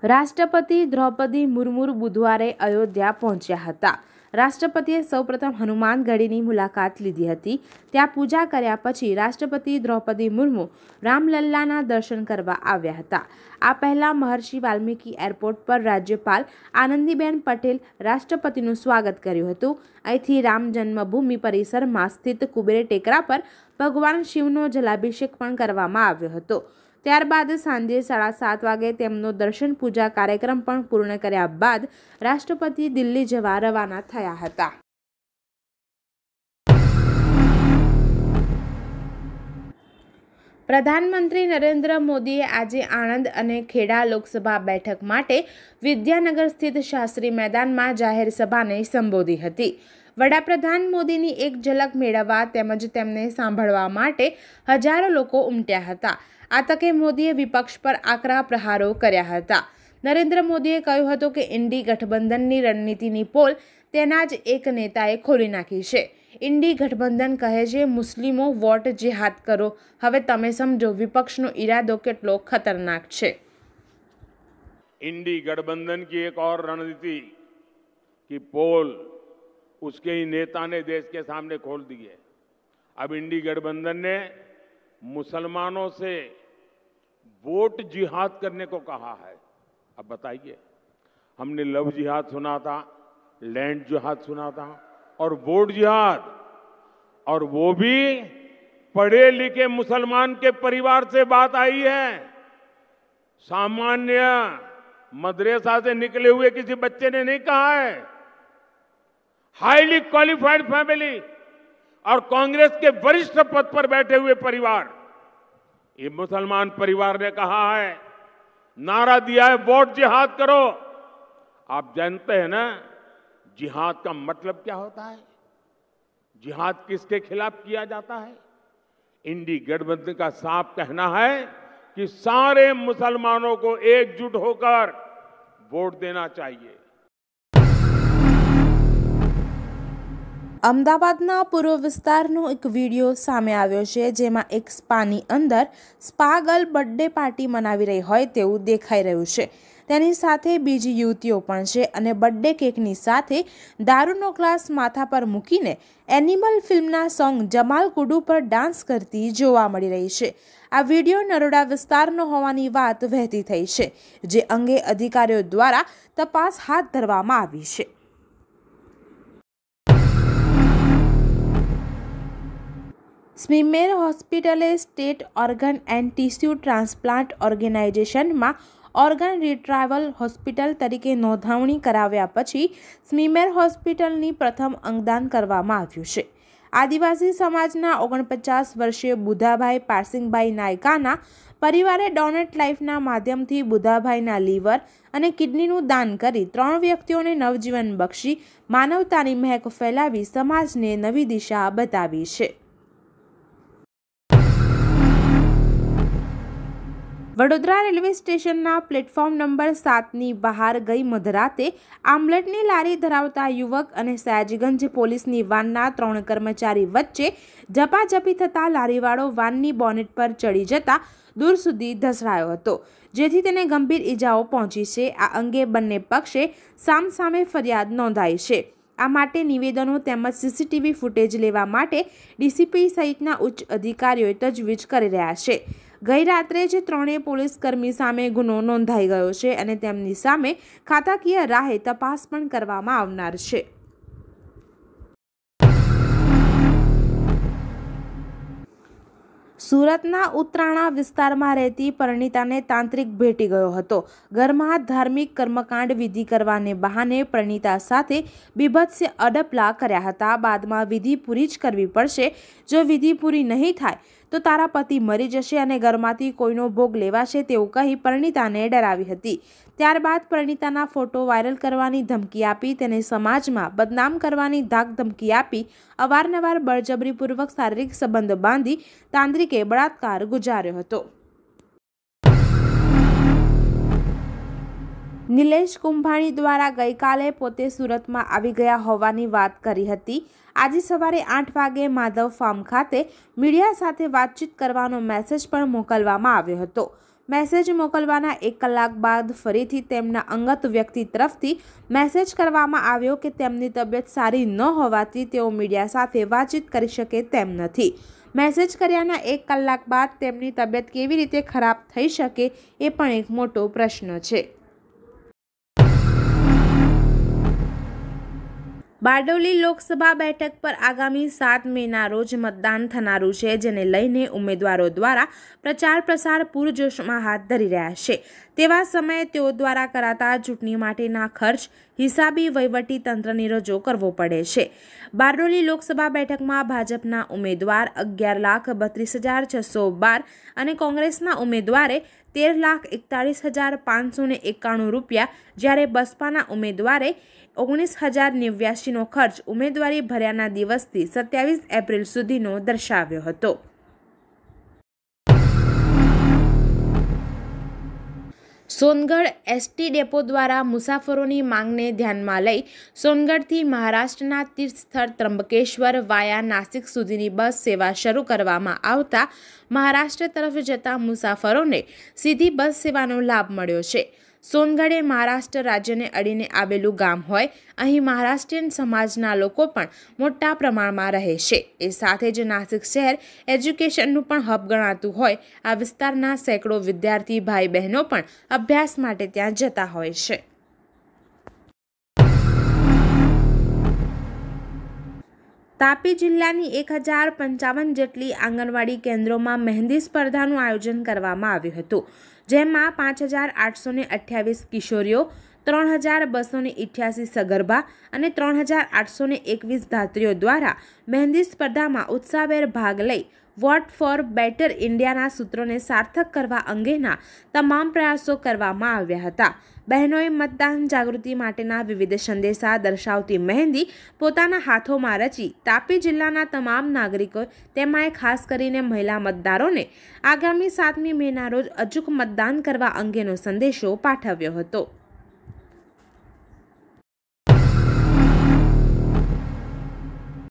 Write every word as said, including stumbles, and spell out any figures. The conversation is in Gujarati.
રાષ્ટ્રપતિ દ્રૌપદી મુર્મુ બુધવારે અયોધ્યા પહોંચ્યા હતા। રાષ્ટ્રપતિએ સૌપ્રથમ હનુમાનગઢીની મુલાકાત લીધી હતી। ત્યાં પૂજા કર્યા પછી રાષ્ટ્રપતિ દ્રૌપદી મુર્મુ રામલલ્લાના દર્શન કરવા આવ્યા હતા। આ પહેલા મહર્ષિ વાલ્મીકી એરપોર્ટ પર રાજ્યપાલ આનંદીબેન પટેલ રાષ્ટ્રપતિનું સ્વાગત કર્યું હતું। અહીંથી રામ જન્મભૂમિ પરિસરમાં સ્થિત કુબેર ટેકરા પર ભગવાન શિવનો જલાભિષેક પણ કરવામાં આવ્યો હતો। ત્યારબાદ સાંજે સાડા સાત વાગે તેમનો દર્શન પૂજા કાર્યક્રમ પણ પૂર્ણ કર્યા બાદ રાષ્ટ્રપતિ દિલ્હી જવા રવાના થયા હતા। પ્રધાનમંત્રી નરેન્દ્ર મોદીએ આજે આણંદ અને ખેડા લોકસભા બેઠક માટે વિદ્યાનગર સ્થિત શાસ્ત્રી મેદાનમાં જાહેર સભાને સંબોધી હતી। વડાપ્રધાન મોદીની એક ઝલક મેળવવા તેમજ તેમને સાંભળવા માટે હજારો લોકો ઉમટ્યા હતા। આ તકે મોદીએ વિપક્ષ પર આકરા પ્રહારો કર્યા હતા। નરેન્દ્ર મોદીએ કહ્યું હતું કે ઇન્ડી ગઠબંધનની રણનીતિની પોલ તેના જ એક નેતાએ ખોલી નાખી છે। ઇન્ડી ગઠબંધન કહે છે મુસ્લિમો વોટ જેહાદ કરો। હવે તમે સમજો વિપક્ષનો ઈરાદો કેટલો ખતરનાક છે। इंडी गठबंधन की एक और रणनीति की पोल उसके ही नेता ने देश के सामने खोल दी है। अब इंडी गठबंधन ने मुसलमानों से वोट जिहाद करने को कहा है। अब बताइए, हमने लव जिहाद सुना था, लैंड जिहाद सुना था और वोट जिहाद, और वो भी पढ़े लिखे मुसलमान के परिवार से बात आई है। सामान्य मदरसा से निकले हुए किसी बच्चे ने नहीं कहा है। हाईली क्वालिफाइड फैमिली और कांग्रेस के वरिष्ठ पद पर बैठे हुए परिवार, ये मुसलमान परिवार ने कहा है, नारा दिया है वोट जिहाद करो। आप जानते हैं ना जिहाद का मतलब क्या होता है, जिहाद किसके खिलाफ किया जाता है। इंडी गठबंधन का साफ कहना है कि सारे मुसलमानों को एकजुट होकर वोट देना चाहिए। અમદાવાદના પૂર્વ વિસ્તારનો એક વિડીયો સામે આવ્યો છે જેમાં એક સ્પાની અંદર સ્પા ગર્લ બર્થડે પાર્ટી મનાવી રહી હોય તેવું દેખાઈ રહ્યું છે। તેની સાથે બીજી યુવતીઓ પણ છે અને બર્થડે કેકની સાથે દારૂનો ગ્લાસ માથા પર મૂકીને એનિમલ ફિલ્મના સોંગ જમાલ કુડુ પર ડાન્સ કરતી જોવા મળી રહી છે। આ વિડીયો નરોડા વિસ્તારનો હોવાની વાત વહેતી થઈ છે, જે અંગે અધિકારીઓ દ્વારા તપાસ હાથ ધરવામાં આવી છે। સ્મીમેર હોસ્પિટલે state organ and tissue transplant ઓર્ગેનાઇઝેશનમાં ઓર્ગન રિટ્રાઇવલ હોસ્પિટલ તરીકે નોંધણી કરાવ્યા પછી સ્મીમેર હોસ્પિટલની પ્રથમ અંગદાન કરવામાં આવ્યું છે। આદિવાસી સમાજના ઓગણપચાસ વર્ષીય બુધાભાઈ પારસિંગભાઈ નાયકાના પરિવારે ડોનેટ લાઈફના માધ્યમથી બુધાભાઈના લીવર અને કિડનીનું દાન કરી ત્રણ વ્યક્તિઓને નવજીવન બક્ષી માનવતાની મહેક ફેલાવી સમાજને નવી દિશા બતાવી છે। વડોદરા રેલવે સ્ટેશનના પ્લેટફોર્મ નંબર સાતની બહાર ગઈ મધરાતે આમલેટની લારી ધરાવતા યુવક અને સયાજીગંજ પોલીસની વાનના ત્રણ કર્મચારી વચ્ચે ઝપાઝપી થતાં લારીવાળો વાનની બોનેટ પર ચડી જતા દૂર સુધી ધસડાયો હતો, જેથી તેને ગંભીર ઈજાઓ પહોંચી છે। આ અંગે બંને પક્ષે સામસામે ફરિયાદ નોંધાઈ છે। આ માટે નિવેદનો તેમજ સીસીટીવી ફૂટેજ લેવા માટે ડીસીપી સહિતના ઉચ્ચ અધિકારીઓ તજવીજ કરી રહ્યા છે। ગઈ રાત્રે જ ત્રણેય પોલીસ કર્મી સામે ગુનો નોંધાઈ ગયો છે અને તેમની સામે ખાતાકીય રાહે તપાસ પણ કરવામાં આવનાર છે। સુરતના ઉત્તરાણા વિસ્તારમાં રહેતી પરિણીતાને તાંત્રિક ભેટી ગયો હતો। ઘરમાં ધાર્મિક કર્મકાંડ વિધિ કરવાને બહાને પરિણીતા સાથે બીભત્સ અડપલા કર્યા હતા। બાદમાં વિધિ પૂરી જ કરવી પડશે, જો વિધિ પૂરી નહીં થાય તો તારા પતિ મરી જશે અને ઘરમાંથી કોઈનો ભોગ લેવાશે તેવું કહી પરિણીતાને ડરાવી હતી। ત્યારબાદ પરિણીતાના ફોટો વાયરલ કરવાની ધમકી આપી તેને સમાજમાં બદનામ કરવાની ધાક ધમકી આપી અવારનવાર બળજબરીપૂર્વક શારીરિક સંબંધ બાંધી તાંત્રિકે બળાત્કાર ગુજાર્યો હતો। નિલેશ કુંભાણી દ્વારા ગઈકાલે પોતે સુરતમાં આવી ગયા હોવાની વાત કરી હતી। આજે સવારે આઠ વાગે માધવ ફાર્મ ખાતે મીડિયા સાથે વાતચીત કરવાનો મેસેજ પણ મોકલવામાં આવ્યો હતો। મેસેજ મોકલવાના એક કલાક બાદ ફરીથી તેમના અંગત વ્યક્તિ તરફથી મેસેજ કરવામાં આવ્યો કે તેમની તબિયત સારી ન હોવાથી તેઓ મીડિયા સાથે વાતચીત કરી શકે તેમ નથી. મેસેજ કર્યાના એક કલાક બાદ તેમની તબિયત કેવી રીતે ખરાબ થઈ શકે એ પણ એક મોટો પ્રશ્ન છે. બારડોલી લોકસભા બેઠક પર આગામી સાત મેના રોજ મતદાન થનારું છે, જેને લઈને ઉમેદવારો દ્વારા પ્રચાર પ્રસાર પૂરજોશમાં હાથ ધરી રહ્યા છે. તેવા સમયે તેઓ દ્વારા કરાતા ચૂંટણી માટેના ખર્ચ હિસાબી વહીવટી તંત્રની રજો કરવો પડે છે. બારડોલી લોકસભા બેઠકમાં ભાજપના ઉમેદવાર અગિયાર લાખ બત્રીસ હજાર છસો બાર અને કોંગ્રેસના ઉમેદવારે તેર લાખ એકતાળીસ હજાર પાંચસો ને એકાણું રૂપિયા, જ્યારે બસપાના ઉમેદવારે ઓગણીસ હજાર નેવ્યાસીનો ખર્ચ ઉમેદવારી ભર્યાના દિવસથી સત્યાવીસ એપ્રિલ સુધીનો દર્શાવ્યો હતો. સોનગઢ એસટી ડેપો દ્વારા મુસાફરોની માંગને ધ્યાનમાં લઈ સોનગઢથી મહારાષ્ટ્રના તીર્થ સ્થળ ત્રંબકેશ્વર વાયા નાસિક સુધીની બસ સેવા શરૂ કરવામાં આવતા મહારાષ્ટ્ર તરફ જતા મુસાફરોને સીધી બસ સેવાનો લાભ મળ્યો છે. સોનગઢ એ મહારાષ્ટ્ર રાજ્યને અડીને આવેલું ગામ હોય અહીં મહારાષ્ટ્રીયન સમાજના લોકો પણ મોટા પ્રમાણમાં રહે છે. એ સાથે જ નાસિક શહેર એજ્યુકેશનનું પણ હબ ગણાતું હોય આ વિસ્તારના સેંકડો વિદ્યાર્થી ભાઈ બહેનો પણ અભ્યાસ માટે ત્યાં જતા હોય છે. તાપી જિલ્લાની એક હજાર પંચાવન જેટલી આંગણવાડી કેન્દ્રોમાં મહેંદી સ્પર્ધાનું આયોજન કરવામાં આવ્યું હતું, જેમાં પાંચ હજાર આઠસો ને અઠ્યાવીસ કિશોરીઓ, ત્રણ હજાર બસો ને અઠ્યાસી સગર્ભા અને ત્રણ હજાર આઠસો ને એકવીસ ધાત્રીઓ દ્વારા મહેંદી સ્પર્ધામાં ઉત્સાહભેર ભાગ લઈ વોટ ફોર બેટર ઇન્ડિયાના સૂત્રોને સાર્થક કરવા અંગેના તમામ પ્રયાસો કરવામાં આવ્યા હતા. બહેનોએ મતદાન જાગૃતિ માટેના વિવિધ સંદેશા દર્શાવતી મહેંદી પોતાના હાથોમાં રચી તાપી જિલ્લાના તમામ નાગરિકો, તેમાંય ખાસ કરીને મહિલા મતદારોને આગામી સાતમી મેના રોજ અચૂક મતદાન કરવા અંગેનો સંદેશો પાઠવ્યો હતો.